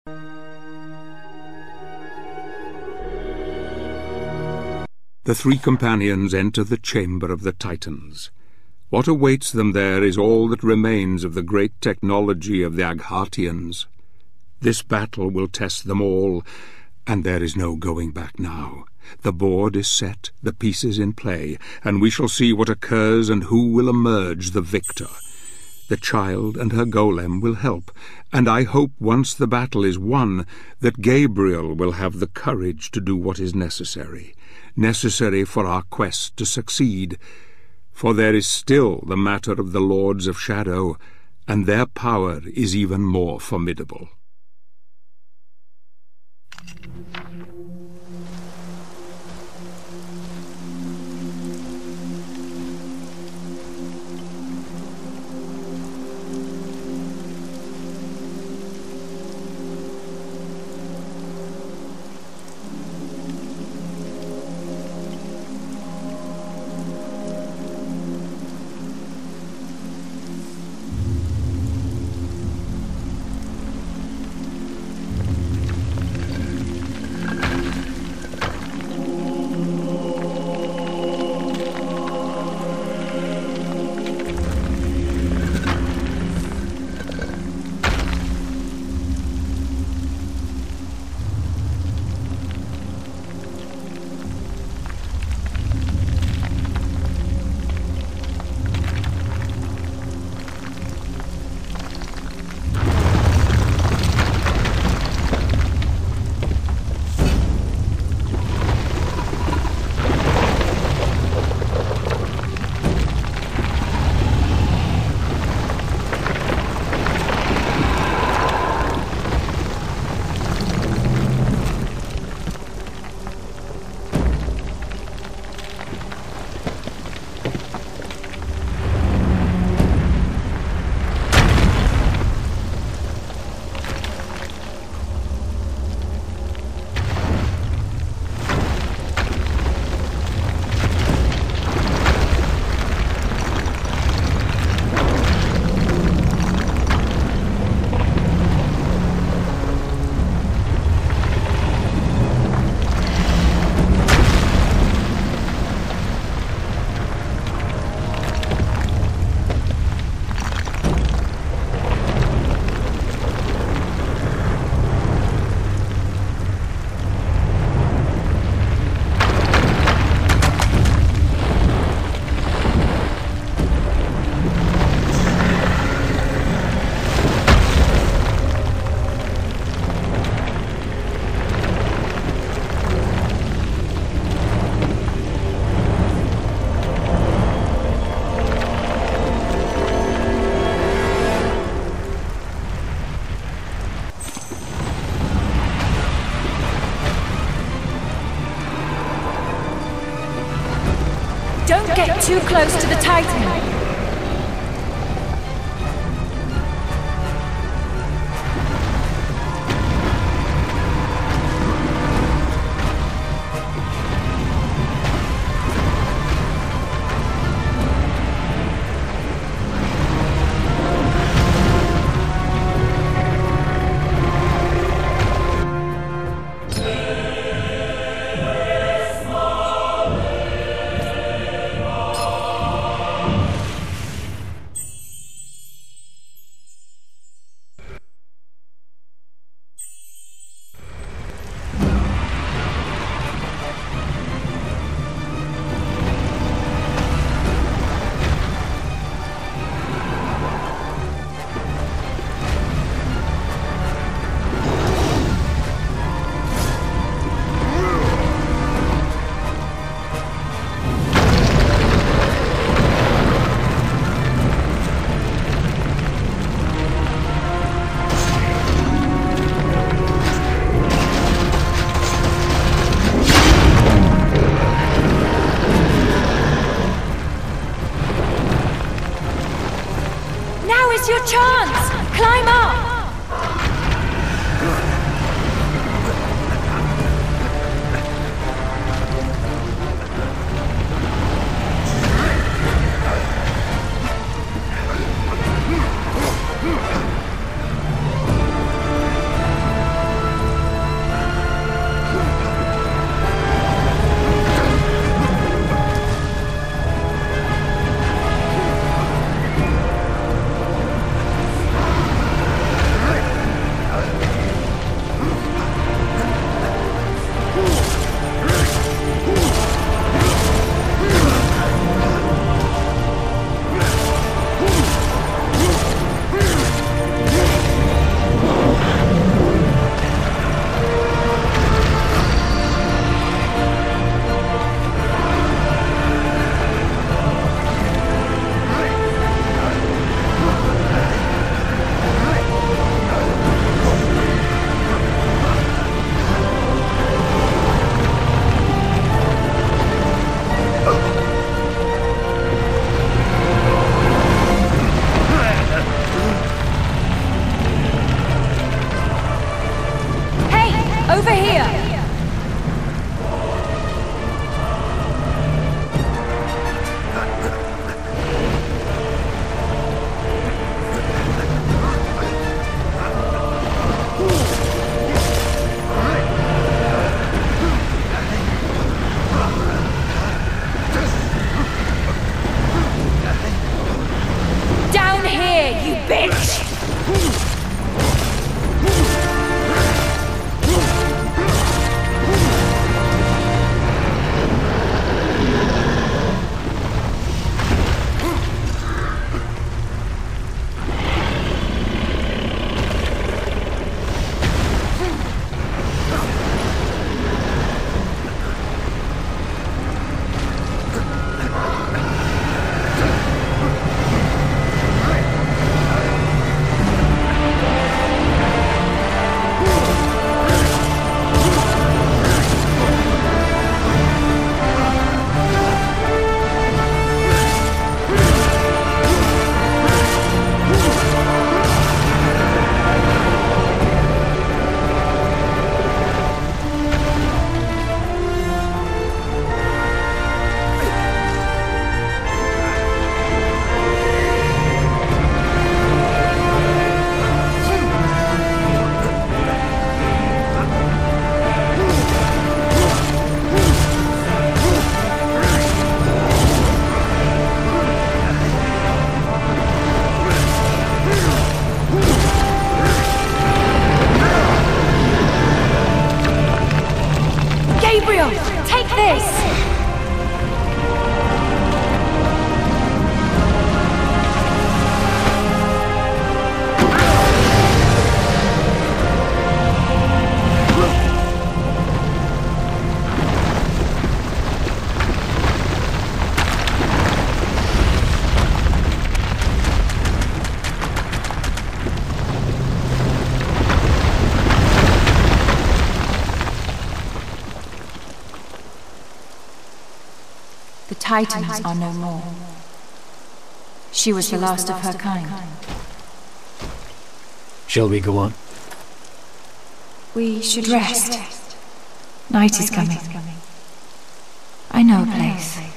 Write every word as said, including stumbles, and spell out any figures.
The three companions enter the chamber of the Titans. What awaits them there is all that remains of the great technology of the Aghartians. This battle will test them all, and there is no going back now. The board is set, the pieces in play, and we shall see what occurs and who will emerge the victor. The child and her golem will help, and I hope once the battle is won that Gabriel will have the courage to do what is necessary, necessary for our quest to succeed. For there is still the matter of the Lords of Shadow, and their power is even more formidable. Get too close to the Titan. Over here! Down here, you bitch! Gabriel, take this! The Titans are no more. She was the last of her kind. Shall we go on? We should rest. Night is coming. I know a place.